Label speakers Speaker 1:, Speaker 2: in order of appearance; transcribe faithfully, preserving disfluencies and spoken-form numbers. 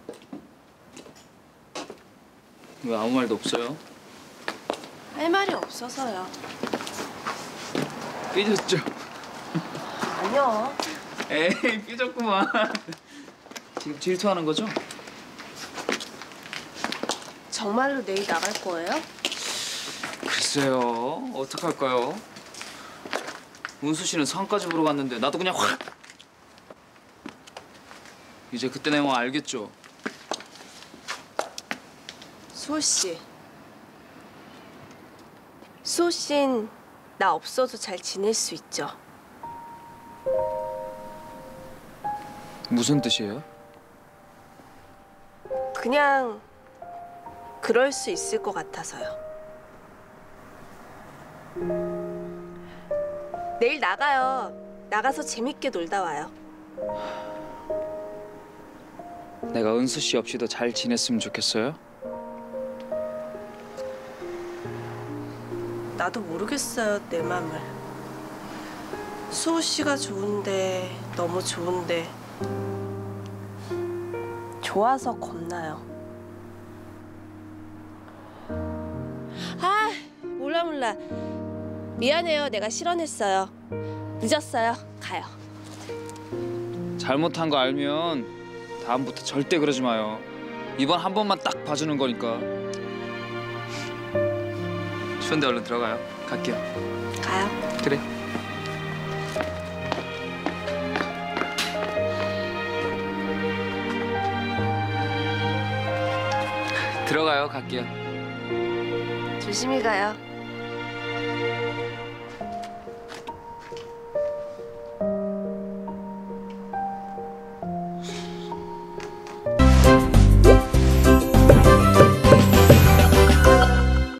Speaker 1: 왜 아무 말도 없어요?
Speaker 2: 할 말이 없어서요.
Speaker 1: 삐졌죠?
Speaker 2: 아니요.
Speaker 1: 에이, 삐졌구만. 지금 질투하는 거죠?
Speaker 2: 정말로 내일 나갈 거예요?
Speaker 1: 글쎄요, 어떡할까요? 운수 씨는 상까지 보러 갔는데 나도 그냥 확! 이제 그때 내용 알겠죠?
Speaker 2: 수호 씨. 수호 씨는 나 없어도 잘 지낼 수 있죠?
Speaker 1: 무슨 뜻이에요?
Speaker 2: 그냥 그럴 수 있을 것 같아서요. 내일 나가요. 나가서 재밌게 놀다 와요.
Speaker 1: 내가 은수 씨 없이도 잘 지냈으면 좋겠어요?
Speaker 2: 나도 모르겠어요, 내 맘을. 수호 씨가 좋은데, 너무 좋은데 좋아서 겁나요. 아, 몰라 몰라. 미안해요, 내가 실언했어요. 늦었어요, 가요.
Speaker 1: 잘못한 거 알면 다음부터 절대 그러지 마요. 이번 한 번만 딱 봐주는 거니까. 추운데 얼른 들어가요. 갈게요.
Speaker 2: 가요.
Speaker 1: 그래. 들어가요. 갈게요.
Speaker 2: 조심히 가요.